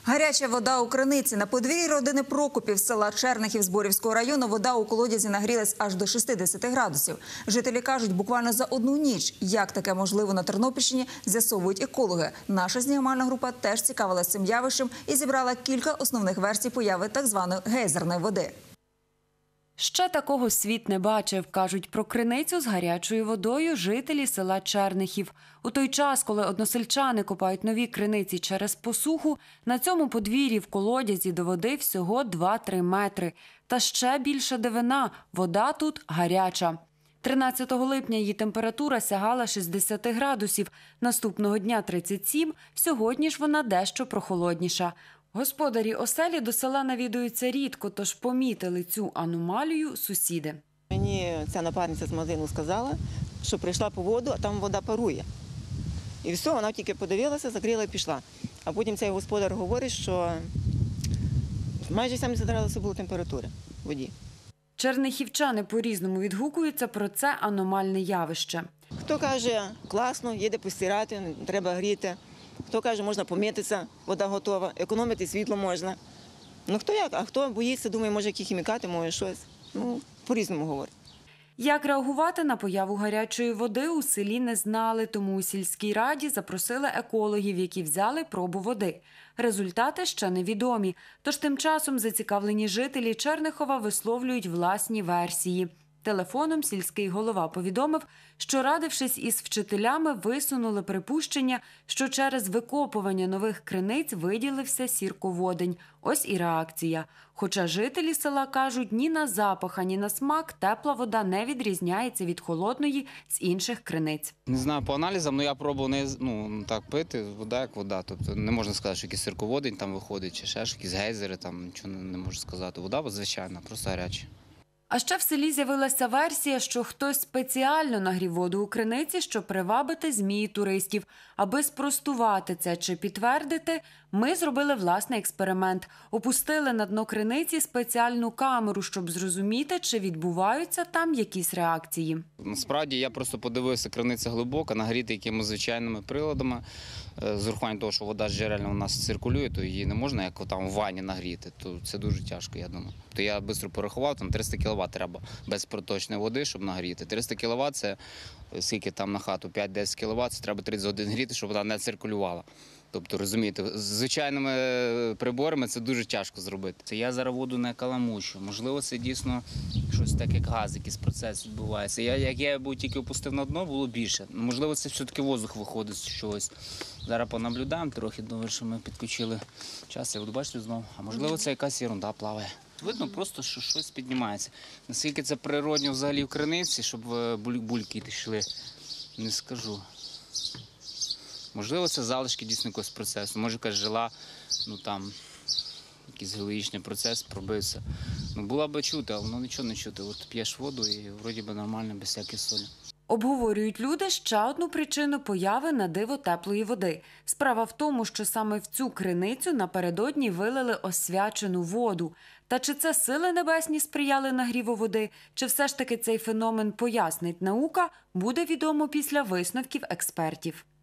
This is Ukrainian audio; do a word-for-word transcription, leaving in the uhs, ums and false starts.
Гаряча вода у криниці. На подвір'ї родини Прокопів села Чернихів Зборівського району вода у колодязі нагрілась аж до шістдесят градусів. Жителі кажуть, буквально за одну ніч. Як таке можливо на Тернопільщині, з'ясовують екологи. Наша знімальна група теж цікавилася цим явищем і зібрала кілька основних версій появи так званої гейзерної води. Ще такого світ не бачив, кажуть про криницю з гарячою водою жителі села Чернихів. У той час, коли односельчани копають нові криниці через посуху, на цьому подвір'ї в колодязі до води всього два-три метри. Та ще більша дивина – вода тут гаряча. тринадцятого липня її температура сягала шістдесят градусів, наступного дня тридцять сім, сьогодні ж вона дещо прохолодніша. Господарі оселі до села навідуються рідко, тож помітили цю аномалію сусіди. Мені ця напарниця з магазину сказала, що прийшла по воду, а там вода парує. І все, вона тільки подивилася, закрила і пішла. А потім цей господар говорить, що майже сімдесят градусів була температура в воді. Чернихівчани по-різному відгукуються про це аномальне явище. Хто каже, класно, є де постирати, не треба гріти. Хто каже, можна помитися, вода готова, економити світло можна. Ну хто як, а хто боїться, думає, може які хімікати, може щось. Ну, по-різному говорить. Як реагувати на появу гарячої води у селі не знали, тому у сільській раді запросили екологів, які взяли пробу води. Результати ще невідомі, тож тим часом зацікавлені жителі Чернихова висловлюють власні версії. Телефоном сільський голова повідомив, що, радившись із вчителями, висунули припущення, що через викопування нових криниць виділився сірководень. Ось і реакція. Хоча жителі села кажуть, ні на запах, ані на смак тепла вода не відрізняється від холодної з інших криниць. Не знаю по аналізам, але я пробував не ну, так пити, вода як вода. Тобто не можна сказати, що якийсь сірководень там виходить, чи ще якісь гейзери, там нічого не можу сказати. Вода звичайна, просто гаряча. А ще в селі з'явилася версія, що хтось спеціально нагрів воду у криниці, щоб привабити змії туристів. Аби спростувати це чи підтвердити, ми зробили власний експеримент. Опустили на дно криниці спеціальну камеру, щоб зрозуміти, чи відбуваються там якісь реакції. Насправді я просто подивився, криниця глибока, нагріта якимись звичайними приладами. З урахуванням того, що вода джерельна у нас циркулює, то її не можна як там в ванні нагріти, то це дуже тяжко, я думаю. То я швидко порахував, там триста кіловат треба без проточної води, щоб нагріти. триста кіловат – це скільки там на хату, п'ять-десять кіловат, це треба тридцять годин гріти, щоб вона не циркулювала. Тобто, розумієте, з звичайними приборами це дуже тяжко зробити. Це я зараз воду не каламучу. Можливо, це дійсно щось таке, як газ, якийсь процес відбувається. Я, як я був тільки опустив на дно, було більше. Можливо, це все-таки воздух виходить з чогось. Зараз понаблюдаємо трохи, добре, що ми підключили час. Я буду бачити знову. А можливо, це якась ерунда плаває. Видно просто, що щось піднімається. Наскільки це природньо взагалі в криниці, щоб бульки йшли, не скажу. Можливо, це залишки дійсно якогось процесу. Може, якась жила, ну там, якийсь геологічний процес пробився. Ну, була б чути, але воно нічого не чути. От п'єш воду і вроді би нормально, без всякої солі. Обговорюють люди ще одну причину появи на диво теплої води. Справа в тому, що саме в цю криницю напередодні вилили освячену воду. Та чи це сили небесні сприяли нагріву води, чи все ж таки цей феномен пояснить наука, буде відомо після висновків експертів.